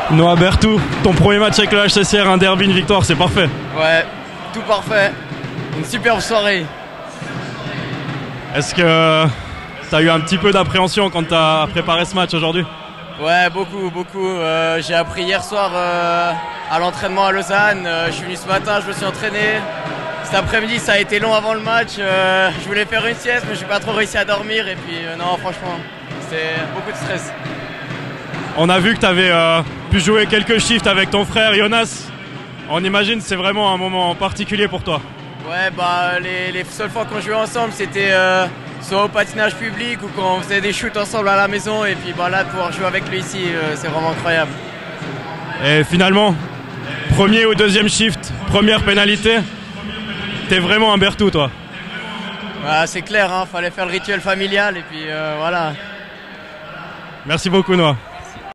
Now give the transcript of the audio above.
Noah Berthou, ton premier match avec le HCCR, un derby, une victoire, c'est parfait. Ouais, tout parfait. Une superbe soirée. Est-ce que tu as eu un petit peu d'appréhension quand tu as préparé ce match aujourd'hui? Ouais, beaucoup. J'ai appris hier soir à l'entraînement à Lausanne. Je suis venu ce matin, je me suis entraîné. Cet après-midi, ça a été long avant le match. Je voulais faire une sieste, mais j'ai pas trop réussi à dormir. Et puis, non, franchement, c'était beaucoup de stress. On a vu que tu avais pu jouer quelques shifts avec ton frère Jonas. On imagine que c'est vraiment un moment particulier pour toi. Ouais, bah les seules fois qu'on jouait ensemble, c'était soit au patinage public ou quand on faisait des shoots ensemble à la maison. Et puis bah, là, de pouvoir jouer avec lui ici, c'est vraiment incroyable. Et finalement, premier ou deuxième shift, première pénalité, t'es vraiment un Berthou, toi. Ouais, c'est clair, hein, fallait faire le rituel familial et puis voilà. Merci beaucoup, Noah.